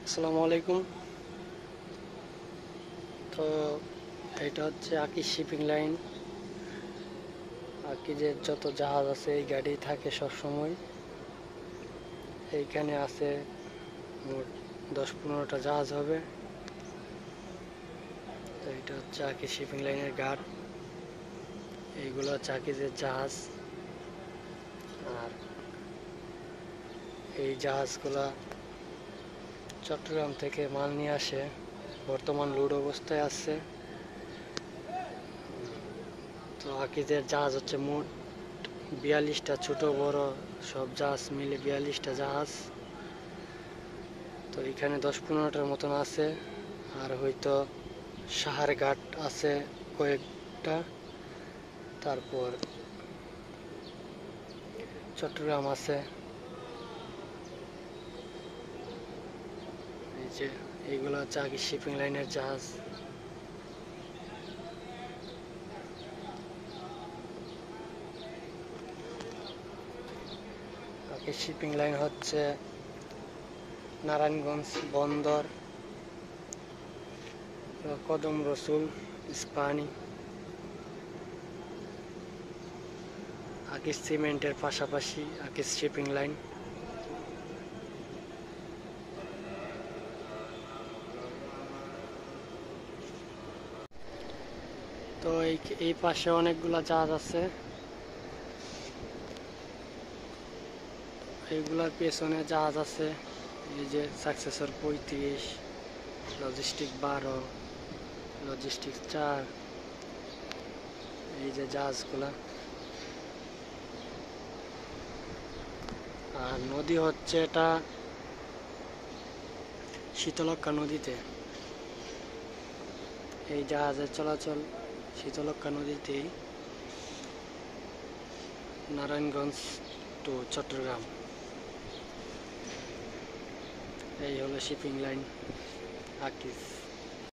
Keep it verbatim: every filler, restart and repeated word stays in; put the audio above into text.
আসসালামু আলাইকুম। তো এটা হচ্ছে আকিজ শিপিং লাইন। আকিজের যত জাহাজ আছে এই গাড়ি থাকে সব সময়। এইখানে আছে মোট দশ পনেরোটা জাহাজ হবে। তো এটা হচ্ছে আকিজ শিপিং লাইনের ঘাট। এইগুলো হচ্ছে আকিজের জাহাজ। আর এই জাহাজগুলা চট্টগ্রাম থেকে মাল নিয়ে আসে, বর্তমান লোড অবস্থায় আছে। তো আকিজের জাহাজ হচ্ছে মোট বিয়াল্লিশটা, ছোট বড় সব জাহাজ মিলে বিয়াল্লিশটা জাহাজ। তো এখানে দশ পনেরোটার মতন আছে। আর হয়তো সাহার ঘাট আছে কয়েকটা, তারপর চট্টগ্রাম আছে। এই যে এইগুলো হচ্ছে আকিজ শিপিং লাইনের জাহাজ। আকিজ শিপিং লাইন হচ্ছে নারায়ণগঞ্জ বন্দর, কদম রসুল, ইস্পাহানি। আকিজ সিমেন্টের পাশাপাশি আকিজ শিপিং লাইন। তো এই এই পাশে অনেকগুলা জাহাজ আছে। এইগুলার পেছনে জাহাজ আছে, এই যে সাকসেসর পঁয়ত্রিশ, লজিস্টিক বারো, লজিস্টিক চার, এই যে জাহাজগুলা। আর নদী হচ্ছে এটা শীতলক্ষ্যা নদীতে। এই জাহাজের চলাচল শীতলক্ষ্যা নদীতেই, নারায়ণগঞ্জ টু চট্টগ্রাম। এই হলো শিপিং লাইন আকিজ।